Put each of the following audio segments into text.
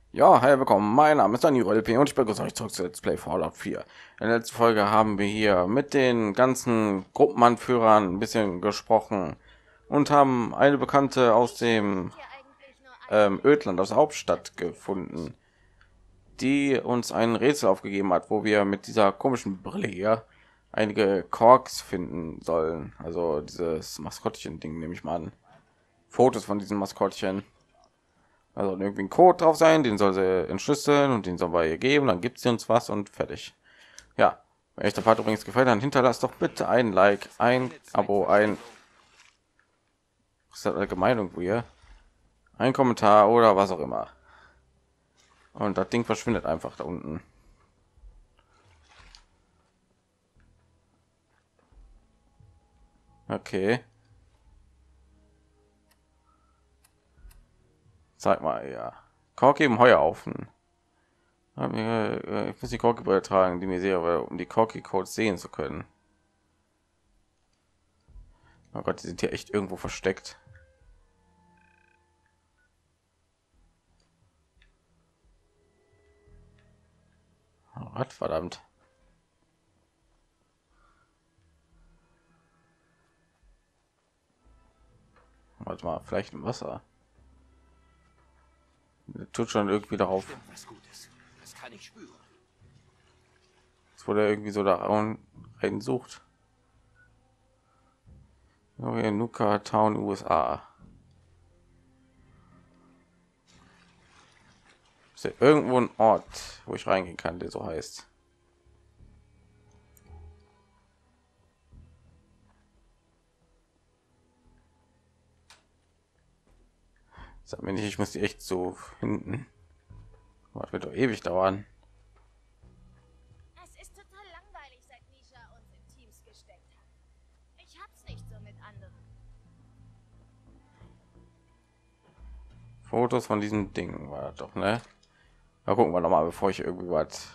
Ja, hi, willkommen. Mein Name ist Daniel LP und ich begrüße euch zurück zu Let's Play Fallout 4. In der letzten Folge haben wir hier mit den ganzen Gruppenanführern ein bisschen gesprochen und haben eine Bekannte aus dem Ödland, aus der Hauptstadt gefunden, die uns ein Rätsel aufgegeben hat, wo wir mit dieser komischen Brille hier einige Korks finden sollen. Also dieses Maskottchen-Ding, nehme ich mal an. Fotos von diesem Maskottchen. Also irgendwie ein Code drauf sein, den soll sie entschlüsseln und den soll wir ihr geben, dann gibt sie uns was und fertig. Ja, wenn euch der Part übrigens gefällt, dann hinterlasst doch bitte ein Like, ein Abo, was ist das allgemein irgendwo hier, ein Kommentar oder was auch immer. Und das Ding verschwindet einfach da unten. Okay, zeig mal, ja. Kork eben Heuhaufen. Ich muss die Korki tragen, die mir sehe, um die Korki Codes sehen zu können. Oh Gott, die sind hier echt irgendwo versteckt. Oh Gott, verdammt. Warte mal, vielleicht im Wasser. Tut schon irgendwie darauf. Was Gutes. Das kann ich spüren. Es wurde irgendwie so da rein sucht. In Nuka Town, USA. Ist ja irgendwo ein Ort, wo ich reingehen kann, der so heißt. Sag mir nicht, ich muss die echt so finden. Das wird doch ewig dauern. Es ist total langweilig, seit Nisha uns in Teams gesteckt hat. Ich hab's nicht so mit anderen. Fotos von diesem Ding war das doch, ne? Da gucken wir noch mal, bevor ich irgendwie was.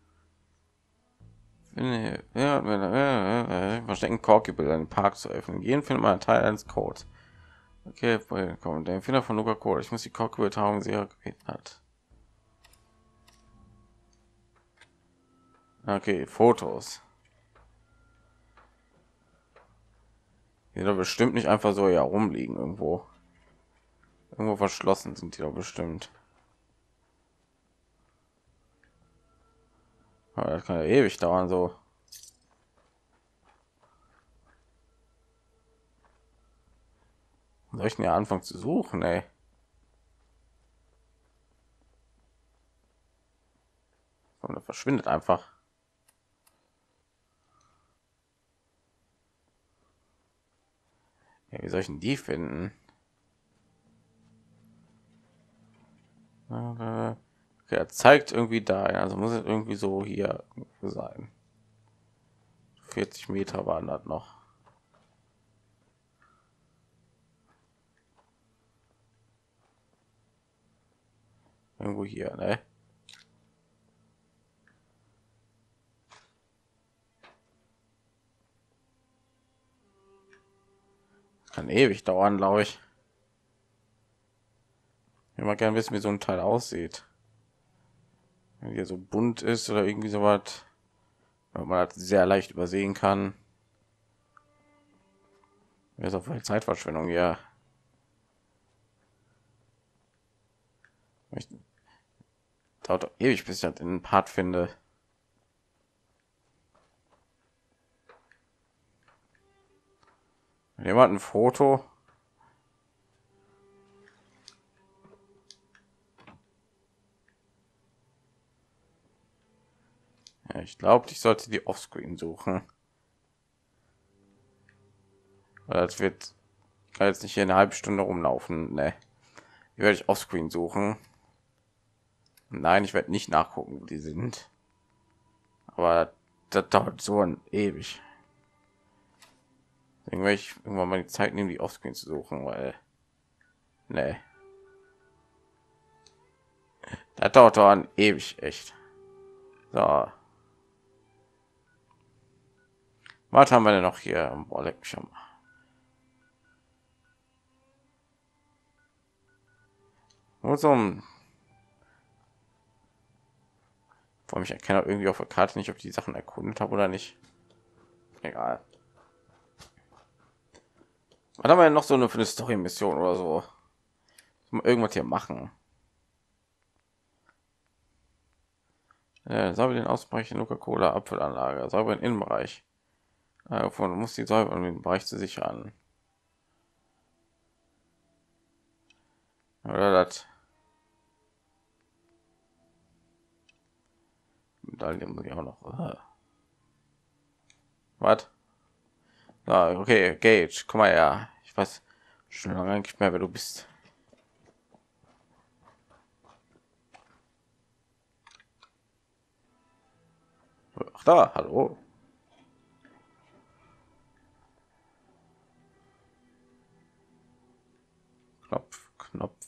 Verstecken Corky-Bilder in den Park zu öffnen. Jeden findet man einen Teil eines Codes. Okay, kommen der Finder von Nuka Code. Ich muss die Corky-Betrauung sehr gebeten hat. Okay, Fotos. Die doch bestimmt nicht einfach so ja rumliegen irgendwo. Irgendwo verschlossen sind die doch bestimmt. Aber das kann ja ewig dauern so. Soll ich denn ja anfangen zu suchen, ey? Und das verschwindet einfach. Ja, wie soll ich denn die finden? Okay, er zeigt irgendwie da, also muss es irgendwie so hier sein. 40 Meter waren das noch. Irgendwo hier, ne? Kann ewig dauern, glaube ich. Ich mag gerne wissen, wie so ein Teil aussieht. Wenn hier so bunt ist oder irgendwie so was, weil man das sehr leicht übersehen kann. Ist auf jeden Zeitverschwendung, ja. Ich, dauert doch ewig, bis ich das in den Part finde. Jemand ein Foto. Ja, ich glaube, ich sollte die Offscreen suchen. Weil das wird, ich kann jetzt nicht hier eine halbe Stunde rumlaufen. Ne, die werde ich Offscreen suchen. Nein, ich werde nicht nachgucken, wo die sind. Aber das dauert so ein ewig. Deswegen werde ich irgendwann mal die Zeit nehmen, die Offscreen zu suchen, weil ne, das dauert doch ein ewig, echt. So, was haben wir denn noch hier? Boah, leck mich am. Wo so ein Vor allem ich erkenne irgendwie auf der Karte nicht, ob ich die Sachen erkundet habe oder nicht. Egal. Was haben wir denn noch so eine für eine Story-Mission oder so? Mal irgendwas hier machen. Sauber den Ausbereich der Coca-Cola Abfüllanlage, sauber den Innenbereich. Von muss die Säuber um den Bereich zu sichern. Oder das. Medaillen muss ich auch noch. Was? Ah, okay, Gage, komm mal her. Ich weiß schon lange nicht mehr, wer du bist. Ach da, hallo. Knopf, Knopf.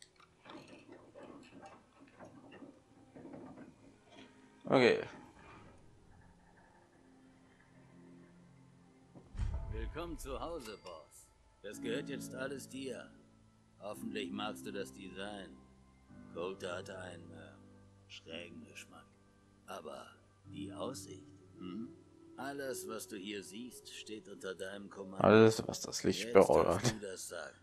Okay. Willkommen zu Hause, Boss. Das gehört jetzt alles dir. Hoffentlich magst du das Design. Coulter hatte einen schrägen Geschmack. Aber die Aussicht, alles, was du hier siehst, steht unter deinem Kommando. Alles, was das Licht Jetzt berührt. darfst du das sagen.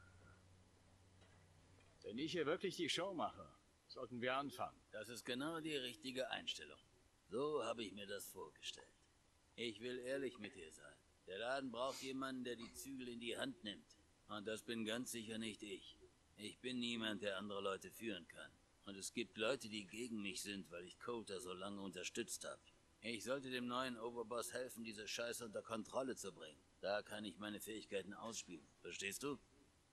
Wenn ich hier wirklich die Show mache, sollten wir anfangen. Das ist genau die richtige Einstellung. So habe ich mir das vorgestellt. Ich will ehrlich mit dir sein. Der Laden braucht jemanden, der die Zügel in die Hand nimmt. Und das bin ganz sicher nicht ich. Ich bin niemand, der andere Leute führen kann. Und es gibt Leute, die gegen mich sind, weil ich Coulter so lange unterstützt habe. Ich sollte dem neuen Oberboss helfen, diese Scheiße unter Kontrolle zu bringen. Da kann ich meine Fähigkeiten ausspielen. Verstehst du?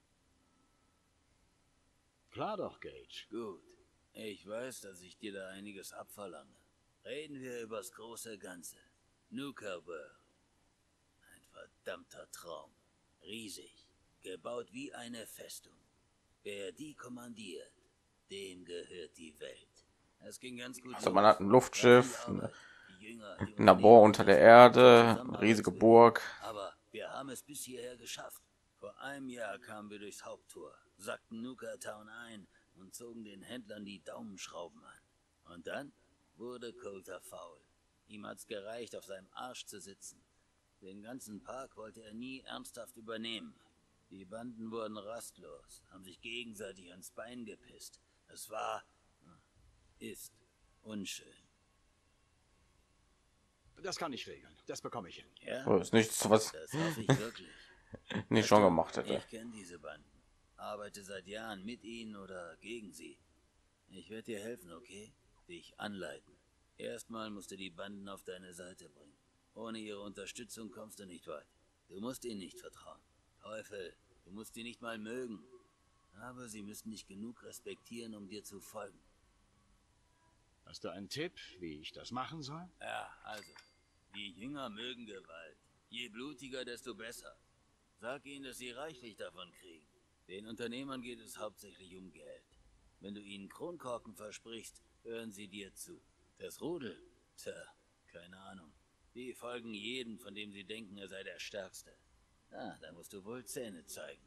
Klar doch, Gage. Gut. Ich weiß, dass ich dir da einiges abverlange. Reden wir übers große Ganze. Nuka World. Ein verdammter Traum. Riesig. Gebaut wie eine Festung. Wer die kommandiert, dem gehört die Welt. Es ging ganz gut. Also man hat ein Luftschiff, ein ein Labor unter der Erde, eine riesige Burg. Aber wir haben es bis hierher geschafft. Vor einem Jahr kamen wir durchs Haupttor, sackten Nuka Town ein und zogen den Händlern die Daumenschrauben an. Und dann wurde Coulter faul. Ihm hat's gereicht, auf seinem Arsch zu sitzen. Den ganzen Park wollte er nie ernsthaft übernehmen. Die Banden wurden rastlos, haben sich gegenseitig ans Bein gepisst. Es war, ist unschön. Das kann ich regeln. Das bekomme ich hin. Ja, Das ist nichts, was das hoffe ich wirklich. nicht schon gemacht hätte. Ich kenne diese Banden. Arbeite seit Jahren mit ihnen oder gegen sie. Ich werde dir helfen, okay? Dich anleiten. Erstmal musst du die Banden auf deine Seite bringen. Ohne ihre Unterstützung kommst du nicht weit. Du musst ihnen nicht vertrauen. Teufel, du musst sie nicht mal mögen. Aber sie müssen dich genug respektieren, um dir zu folgen. Hast du einen Tipp, wie ich das machen soll? Ja, also. Die Jünger mögen Gewalt. Je blutiger, desto besser. Sag ihnen, dass sie reichlich davon kriegen. Den Unternehmern geht es hauptsächlich um Geld. Wenn du ihnen Kronkorken versprichst, hören sie dir zu. Das Rudel? Tja, keine Ahnung. Die folgen jedem, von dem sie denken, er sei der Stärkste. Da musst du wohl Zähne zeigen.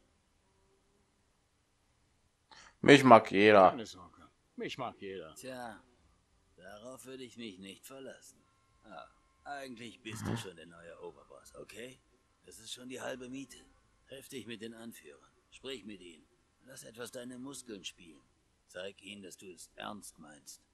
Mich mag jeder. Keine Sorge. Mich mag jeder. Tja, darauf würde ich mich nicht verlassen. Eigentlich bist du schon der neue Oberboss, okay? Das ist schon die halbe Miete. Treff dich mit den Anführern. Sprich mit ihnen. Lass etwas deine Muskeln spielen. Zeig ihnen, dass du es ernst meinst.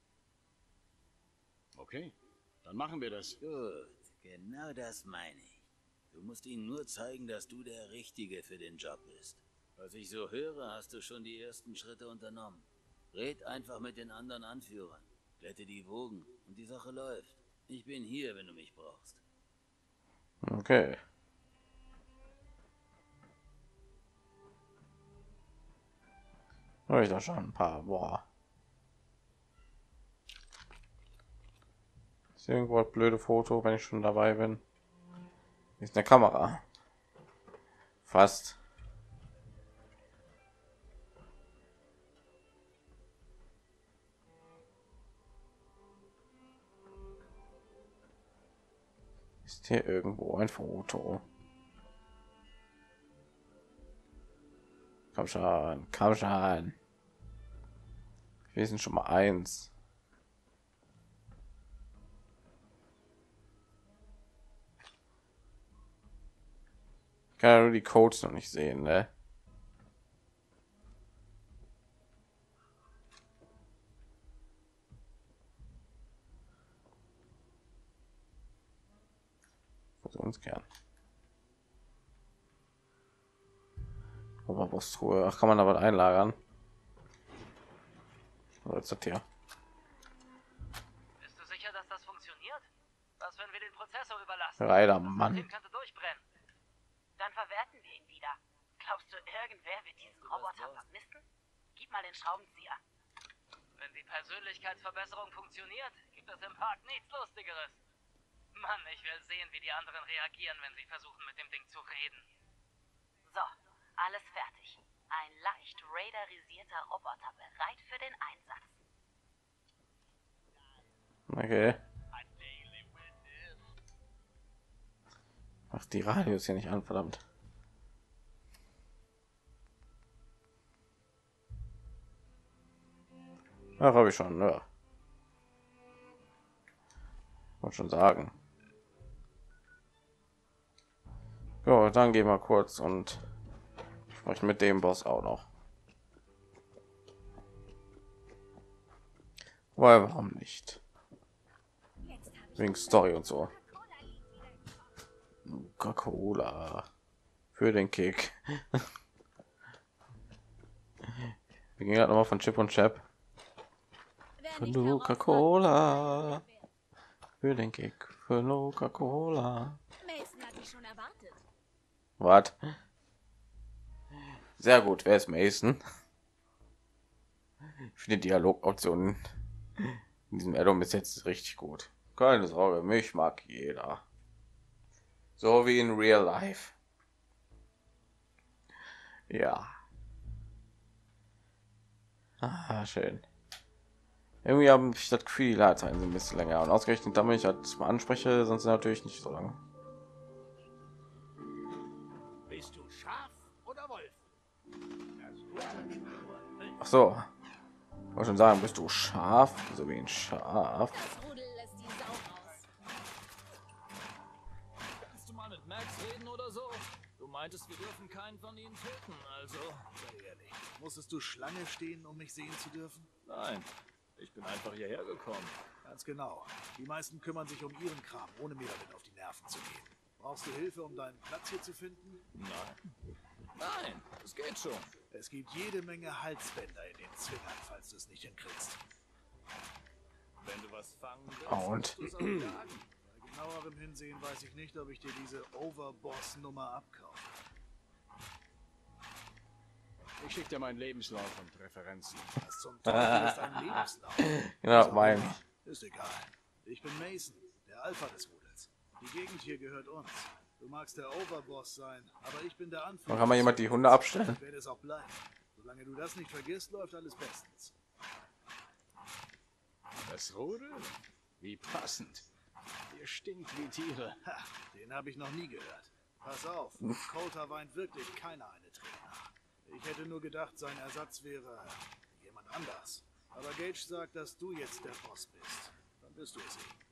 Okay, dann machen wir das. Gut, genau das meine ich. Du musst ihnen nur zeigen, dass du der Richtige für den Job bist. Was ich so höre, hast du schon die ersten Schritte unternommen. Red einfach mit den anderen Anführern. Glätte die Wogen und die Sache läuft. Ich bin hier, wenn du mich brauchst. Okay. Habe ich da schon ein paar. Boah. Ist irgendwo ein blöde Foto, wenn ich schon dabei bin? Ist eine Kamera. Fast. Ist hier irgendwo ein Foto? Komm schon, komm schon. Wir sind schon mal eins. Ich kann ja nur die Codes noch nicht sehen, ne? Fusionskern. Aber Truhe. Ach, kann man da was einlagern? Was ist das hier? Bist du sicher, dass das funktioniert? Was, wenn wir den Prozessor überlassen? Leider, Das Mann. System könnte durchbrennen. Dann verwerten wir ihn wieder. Glaubst du, irgendwer wird diesen Roboter vermissen? Gib mal den Schraubenzieher. Wenn die Persönlichkeitsverbesserung funktioniert, gibt es im Park nichts Lustigeres. Mann, ich will sehen, wie die anderen reagieren, wenn sie versuchen, mit dem Ding zu reden. So, alles fertig. Ein leicht radarisierter Roboter bereit für den Einsatz. Okay. Ach, die Radios hier nicht an, verdammt. Ach, habe ich schon, ja. Wollte schon sagen. Ja, dann gehen wir kurz und sprechen mit dem Boss auch noch. Weil warum nicht? Wegen Story und so. Coca-Cola für den Kick. Wir gehen gerade noch mal von Chip und Chap. Coca-Cola für den Kick. Für Coca-Cola. Mason hat dich schon erwartet. Was? Sehr gut. Wer ist Mason? Ich finde die Dialogoptionen in diesem Addon bis jetzt richtig gut. Keine Sorge, mich mag jeder. So wie in Real Life. Ja. Ah, schön. Irgendwie habe ich das Gefühl, die Ladezeiten sind ein bisschen länger. Und ausgerechnet damit ich das mal anspreche, sonst natürlich nicht so lang. Bist du Schaf oder Wolf? Ach so. Ich wollte schon sagen, bist du scharf, so wie ein Schaf. Das Rudel lässt die Sau raus. Kannst du mal mit Max reden oder so? Du meintest, wir dürfen keinen von ihnen töten, also... Sei ehrlich, musstest du Schlange stehen, um mich sehen zu dürfen? Nein, ich bin einfach hierher gekommen. Ganz genau. Die meisten kümmern sich um ihren Kram, ohne mir damit auf die Nerven zu gehen. Brauchst du Hilfe, um deinen Platz hier zu finden? Nein. Nein, es geht schon. Es gibt jede Menge Halsbänder in den Zwingern, falls du es nicht hinkriegst. Wenn du was fangen willst, Und musst du es auch jagen. Bei genauerem Hinsehen weiß ich nicht, ob ich dir diese Overboss-Nummer abkaufe. Ich schicke dir meinen Lebenslauf und Referenzen. Was zum Teufel ist ein Lebenslauf? genau, mein. Ist egal. Ich bin Mason, der Alpha des Rudels. Die Gegend hier gehört uns. Du magst der Overboss sein, aber ich bin der Anführer. Kann man jemand die Hunde abstellen? Ich werde es auch bleiben. Solange du das nicht vergisst, läuft alles bestens. Das Rudel? Wie passend. Ihr stinkt wie Tiere. Ha, den habe ich noch nie gehört. Pass auf, Coulter weint wirklich keiner eine Träne nach. Ich hätte nur gedacht, sein Ersatz wäre jemand anders. Aber Gage sagt, dass du jetzt der Boss bist. Dann bist du es eben.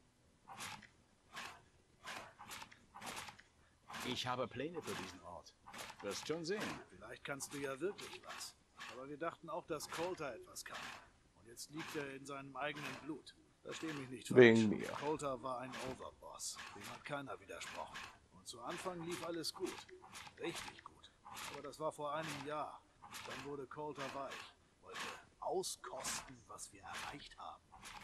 Ich habe Pläne für diesen Ort. Wirst schon sehen. Vielleicht kannst du ja wirklich was. Aber wir dachten auch, dass Coulter etwas kann. Und jetzt liegt er in seinem eigenen Blut. Versteh mich nicht falsch. Wegen mir. Coulter war ein Overboss. Dem hat keiner widersprochen. Und zu Anfang lief alles gut. Richtig gut. Aber das war vor einem Jahr. Dann wurde Coulter weich. Wollte auskosten, was wir erreicht haben.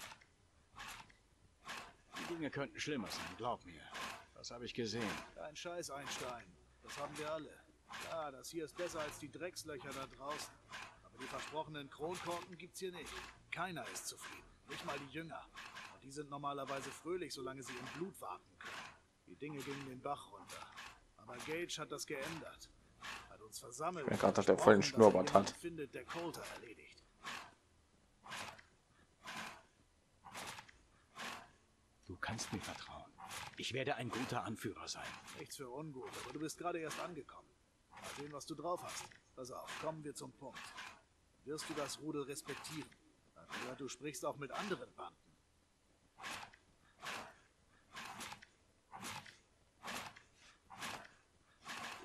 Die Dinge könnten schlimmer sein, glaub mir. Das habe ich gesehen. Kein Scheiß, Einstein. Das haben wir alle. Ja, das hier ist besser als die Dreckslöcher da draußen. Aber die versprochenen Kronkorken gibt's hier nicht. Keiner ist zufrieden. Nicht mal die Jünger. Und die sind normalerweise fröhlich, solange sie im Blut warten können. Die Dinge gingen den Bach runter. Aber Gage hat das geändert. Hat uns versammelt. Ich gerade, dass der voll den Schnurrbart hat. Findet, der Coulter erledigt. Du kannst mir vertrauen. Ich werde ein guter Anführer sein. Nichts für ungut, aber du bist gerade erst angekommen. Mal sehen, was du drauf hast. Pass auf, kommen wir zum Punkt. Wirst du das Rudel respektieren? Oder du sprichst auch mit anderen Banden.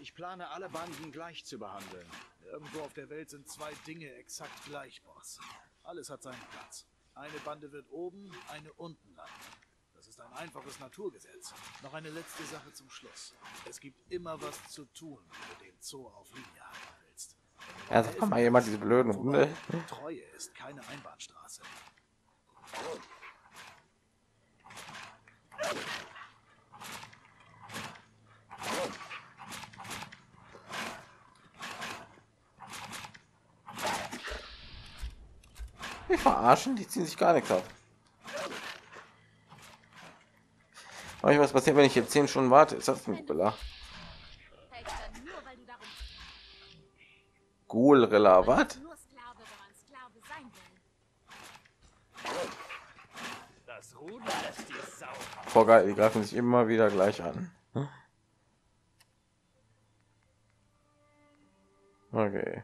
Ich plane, alle Banden gleich zu behandeln. Irgendwo auf der Welt sind zwei Dinge exakt gleich, Boss. Alles hat seinen Platz. Eine Bande wird oben, eine unten landen. Das ist ein einfaches Naturgesetz. Noch eine letzte Sache zum Schluss. Es gibt immer was zu tun, wenn du den Zoo auf Linie halten willst. Ja, sag doch mal jemand diese blöden Hunde. Treue ist keine Einbahnstraße. Die verarschen, die ziehen sich gar nichts ab. Aber was passiert, wenn ich jetzt 10 Stunden warte? Ist das ein Gorilla? Fällt dann nur, weil du darum Gorilla, was? nur Sklave, wenn man Sklave sein will. Das Rudel lässt die Sau. Boah, geil, die greifen sich immer wieder gleich an. Okay.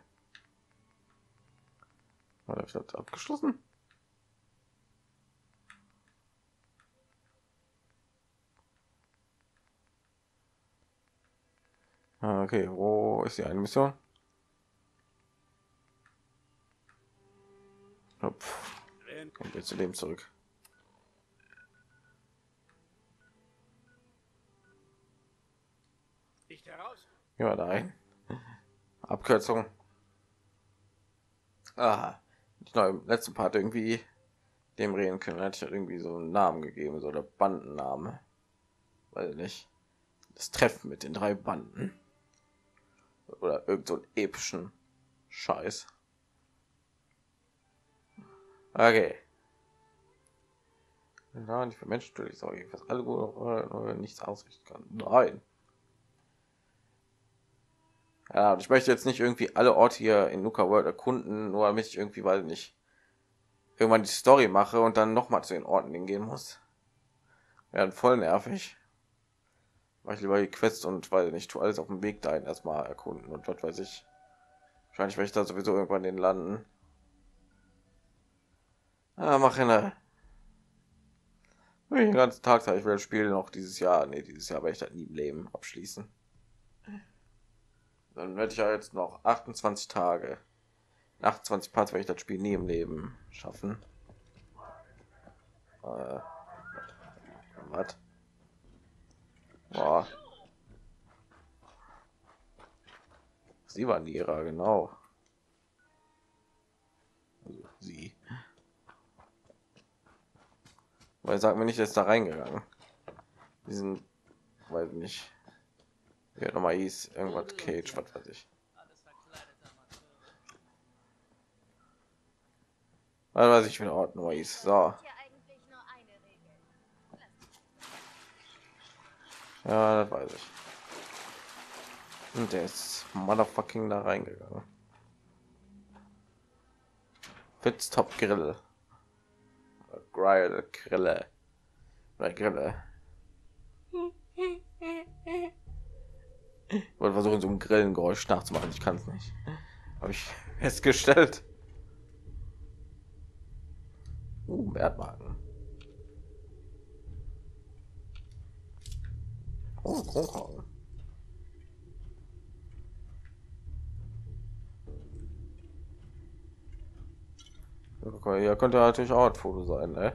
Oder wird abgeschlossen? Okay, wo ist die eine Mission? Kommen wir zu dem zurück. Nicht heraus. Ja, da ein. Abkürzung. Ah, ich glaube, im letzten Part irgendwie dem reden können, hätte ich irgendwie so einen Namen gegeben, so der Bandenname. Weiß ich nicht. Das Treffen mit den 3 Banden. Oder irgend so einen epischen Scheiß. Okay. Ja, nicht für Menschen natürlich, sorry, was alle gut oder nichts ausrichten kann. Nein. Ja, und ich möchte jetzt nicht irgendwie alle Orte hier in Nuka World erkunden, nur damit ich irgendwie, weil nicht irgendwann die Story mache und dann noch mal zu den Orten hingehen muss. Wäre voll nervig. Mach ich lieber die Quest und weil nicht, tu alles auf dem Weg dahin erstmal erkunden und was weiß ich. Wahrscheinlich werde ich da sowieso irgendwann den landen. Mach eine. Den ganzen Tag ich will das Spiel noch dieses Jahr. Nee, dieses Jahr werde ich das nie im Leben abschließen. Dann werde ich ja jetzt noch 28 Tage. In 28 Parts werde ich das Spiel nie im Leben schaffen. Was? Boah. Sie war Nira, genau. Also sie. Weil sagt mir nicht, ist da reingegangen. Die sind, weiß nicht. Ja, nochmal hieß irgendwas Cage, was weiß ich. Was weiß ich, wie der Ort nochmal hieß. So. Hier eigentlich nur eine Regel. Ja, das weiß ich. Und der ist motherfucking da reingegangen. Fitztop Grill. Grill, Grille. Oder Grille. Ich wollte versuchen, so ein Grillengeräusch nachzumachen. Ich kann es nicht. Habe ich festgestellt. Wertmarken. Oh, Kronkorken. Hier könnte natürlich auch ein Foto sein, ne?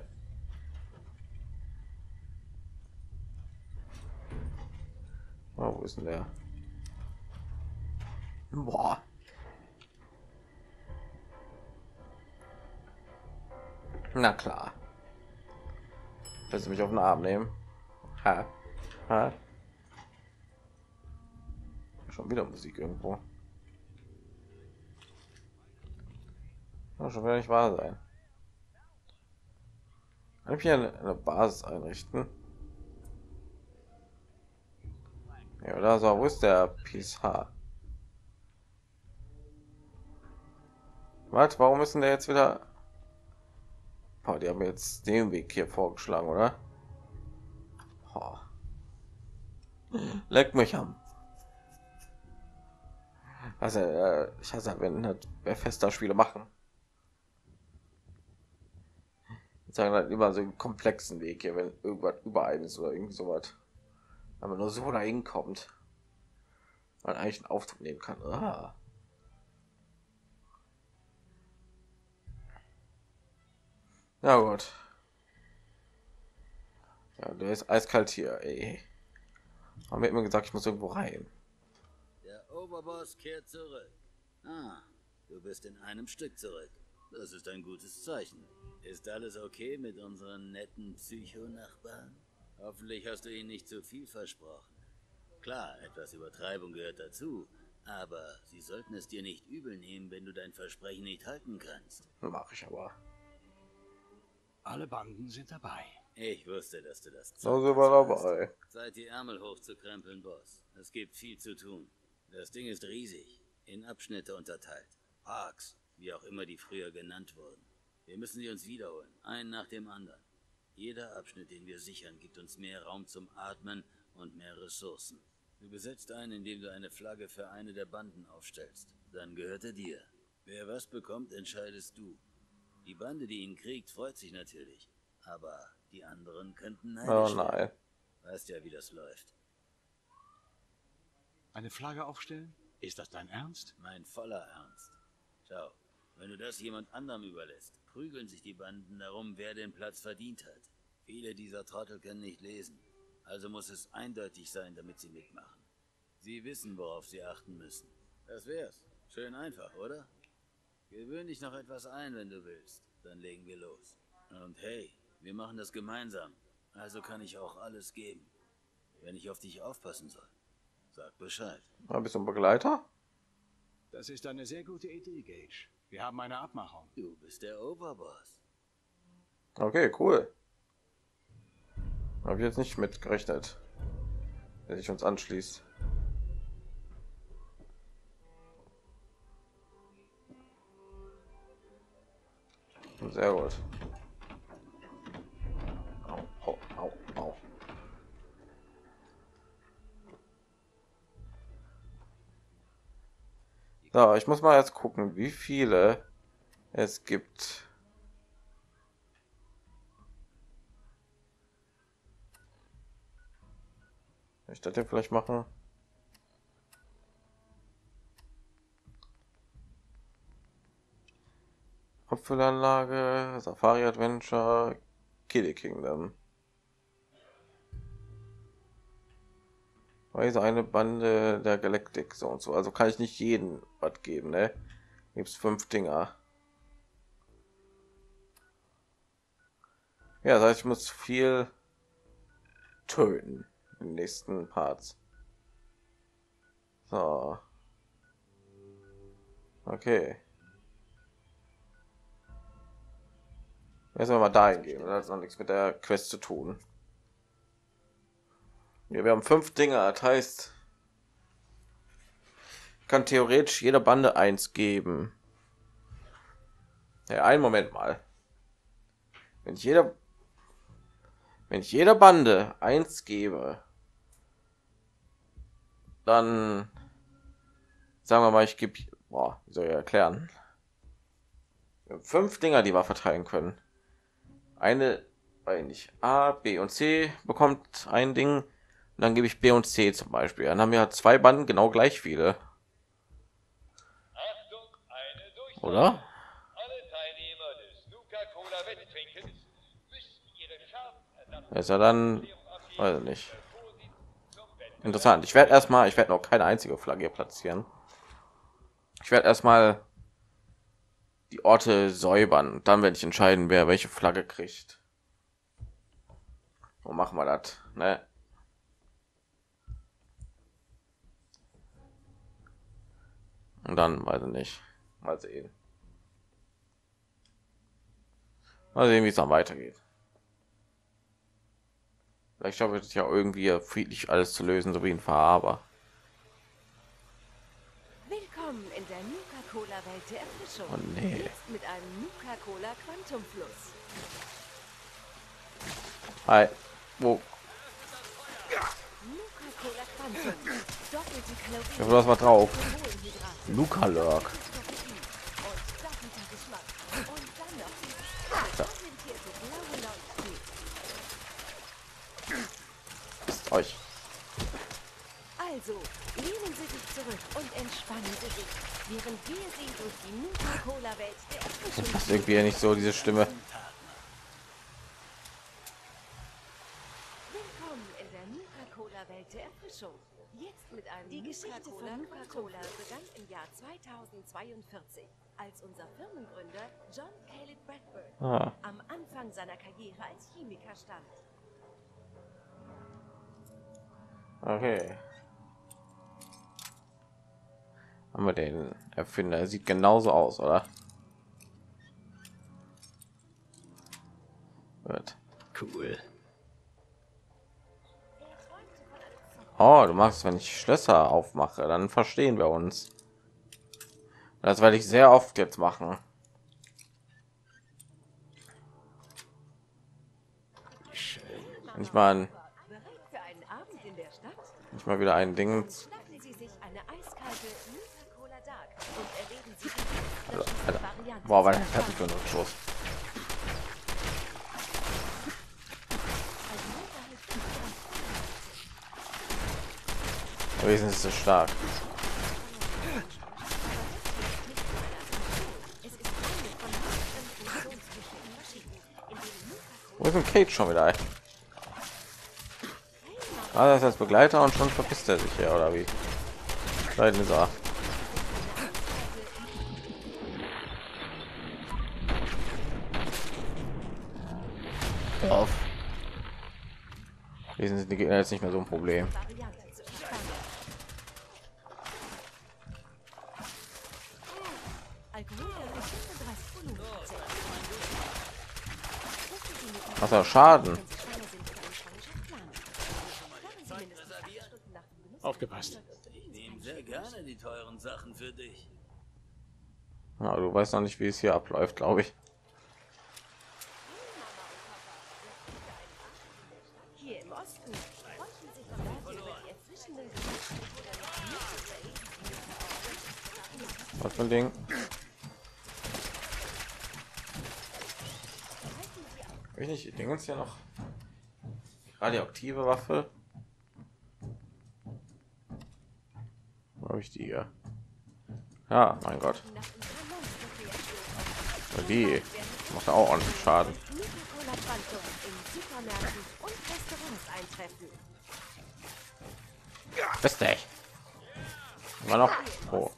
Oh, wo ist denn der? Boah. Na klar. Willst du mich auf den Arm nehmen? Ha. Ha. Schon wieder Musik irgendwo. Ja, schon wieder nicht wahr sein. Kann ich hier eine Basis einrichten? Ja, da so, wo ist der PSH? Was? Warum müssen der jetzt wieder? Oh, die haben jetzt den Weg hier vorgeschlagen, oder? Oh. Leck mich am. Also, ich hasse, wenn halt Bethesda Spiele machen. Sagen halt immer so einen komplexen Weg hier, wenn irgendwas überall ist oder irgendwie sowas. Aber nur so dahin kommt. man eigentlich einen Aufzug nehmen kann. Ah. Ja gut. Ja, der ist eiskalt hier. Ey. Haben wir immer gesagt, ich muss irgendwo rein. Der Oberboss kehrt zurück. Ah, du bist in einem Stück zurück. Das ist ein gutes Zeichen. Ist alles okay mit unseren netten Psycho-Nachbarn? Hoffentlich hast du ihnen nicht zu viel versprochen. Klar, etwas Übertreibung gehört dazu, aber sie sollten es dir nicht übel nehmen, wenn du dein Versprechen nicht halten kannst. Mache ich aber. Alle Banden sind dabei. Ich wusste, dass du das So sind wir dabei. Zeit, die Ärmel hochzukrempeln, Boss. Es gibt viel zu tun. Das Ding ist riesig, in Abschnitte unterteilt. Parks, wie auch immer die früher genannt wurden. Wir müssen sie uns wiederholen, einen nach dem anderen. Jeder Abschnitt, den wir sichern, gibt uns mehr Raum zum Atmen und mehr Ressourcen. Du besetzt einen, indem du eine Flagge für eine der Banden aufstellst. Dann gehört er dir. Wer was bekommt, entscheidest du. Die Bande, die ihn kriegt, freut sich natürlich. Aber die anderen könnten neidisch Oh nein. werden. Weißt ja, wie das läuft. Eine Flagge aufstellen? Ist das dein Ernst? Mein voller Ernst. Schau, wenn du das jemand anderem überlässt, prügeln sich die Banden darum, wer den Platz verdient hat. Viele dieser Trottel können nicht lesen. Also muss es eindeutig sein, damit sie mitmachen. Sie wissen, worauf sie achten müssen. Das wär's. Schön einfach, oder? Gewöhn dich noch etwas ein, wenn du willst. Dann legen wir los. Und hey, wir machen das gemeinsam. Also kann ich auch alles geben. Wenn ich auf dich aufpassen soll, sag Bescheid. Ein bisschen Begleiter. Das ist eine sehr gute Idee, Gage. Wir haben eine Abmachung. Du bist der Oberboss. Okay, cool. Habe ich jetzt nicht mit gerechnet, dass sich uns anschließt. Sehr gut. Au, au, au, au. So, ich muss mal jetzt gucken, wie viele es gibt. Kann ich das hier vielleicht machen? Apfelanlage, Safari Adventure, Kiddie Kingdom. Weise eine Bande der Galaktik, so und so. Also kann ich nicht jeden was geben, ne? Gibt's 5 Dinger. Ja, das heißt, ich muss viel töten in den nächsten Parts. So. Okay. Jetzt mal dahin gehen. Das hat noch nichts mit der Quest zu tun. Ja, wir haben 5 Dinger. Das heißt, ich kann theoretisch jeder Bande 1 geben. Ja, einen Moment mal. Wenn ich jeder Bande 1 gebe, dann sagen wir mal, ich gebe, wie soll ich erklären? Wir haben 5 Dinger, die wir verteilen können. Eine, weil nicht A, B und C bekommt ein Ding, und dann gebe ich B und C zum Beispiel. Dann haben wir 2 Banden genau gleich viele. Achtung, eine Durchsage. Oder? Alle Teilnehmer des Nuka-Cola-Wetttrinkens müssen ihre Schadenersatz Ist ja dann, weiß ich nicht. Interessant. Ich werde noch keine einzige Flagge hier platzieren. Ich werde erstmal die Orte säubern. Dann werde ich entscheiden, wer welche Flagge kriegt. Wo machen wir das? Ne? Und dann weiß ich nicht. Mal sehen. Mal sehen, wie es dann weitergeht. Vielleicht schaffe ich es ja irgendwie friedlich alles zu lösen, so wie ein Verhaber. Willkommen in der Nuka-Cola-Welt der Erfrischung. Oh nee. Jetzt mit einem Nuka-Cola Quantumfluss. Hi. Wo? Nuka-Cola Quantum. Doppelte Kalorien. Ich hoffe, das war drauf. Kohlenhydrate. Luca Lurk. Und doppelter Geschmack. Und dann noch die präsentierte blaue Leuchtfee. Ist euch. Also, lehnen Sie sich zurück zurück und entspannen Sie sich, während wir Sie durch die Nuka-Cola-Welt der Erfrischung Das ist irgendwie nicht so diese Stimme. Willkommen in der Nuka-Cola-Welt der Erfrischung. Jetzt mit einem Die Geschichte von Nuka-Cola begann im Jahr 2042, als unser Firmengründer John Caleb Bradburn am Anfang seiner Karriere als Chemiker stand. Okay. Haben wir den Erfinder? Er sieht genauso aus, oder? Gut. Cool. Oh, du magst, wenn ich Schlösser aufmache, dann verstehen wir uns. Das werde ich sehr oft jetzt machen. Wenn ich mal wieder ein Ding. Schnappen Sie sich eine eiskalte Nuka-Cola Dark und erleben Sie die Boah, weil das hat für einen Schuss. Wesentlich ist so stark. Wo ist ein Kate schon wieder? Ah, das ist als Begleiter und schon verpisst er sich ja, oder wie? Da ist er. Auf. Wesentlich sind die Gegner jetzt nicht mehr so ein Problem. Was er Schaden? Aufgepasst. Ich nehme sehr gerne die teuren Sachen für dich. Ja, du weißt noch nicht, wie es hier abläuft, glaube ich. Hier im Osten freuten sich die Leute über die erfrischenden Was für ein Ding? Ich nicht, die Dingens ja noch. Radioaktive Waffe. Wo habe ich die hier? Ja, mein Gott. Und die macht auch ordentlich Schaden. Bist du echt? Immer noch. Oh.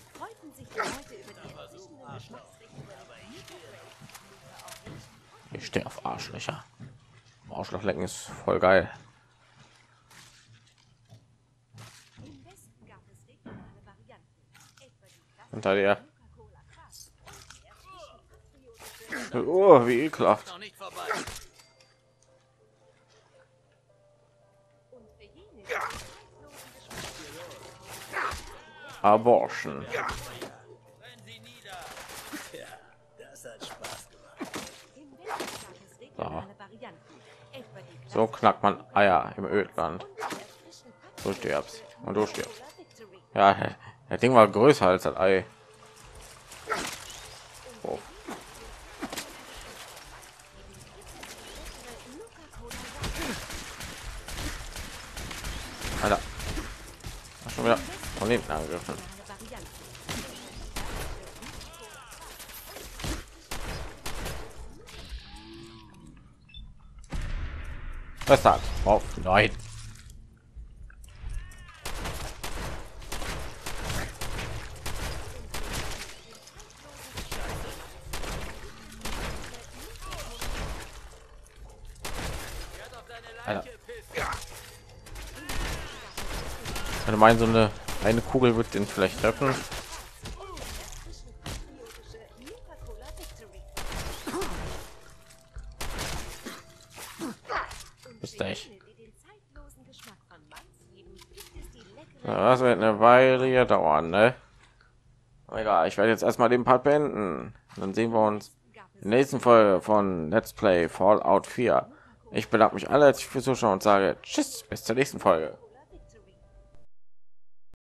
Ich stehe auf Arschlöcher. Arschlochlecken ist voll geil. Hinter dir. Oh, wie ekelhaft. Abortion. So knackt man Eier im Ödland. Du stirbst und du stirbst. Ja, das Ding war größer als das Ei. Oh. Alter. Ach, schon wieder von hinten angegriffen. Was hat auf 9? Ich meine, so eine Kugel wird den vielleicht treffen. Ist echt. Ja, das wird eine Weile hier dauern, ne? Egal, ich werde jetzt erstmal den Part beenden. Dann sehen wir uns in der nächsten Folge von Let's Play Fallout 4. Ich bedanke mich alle herzlich fürs Zuschauen und sage Tschüss, bis zur nächsten Folge.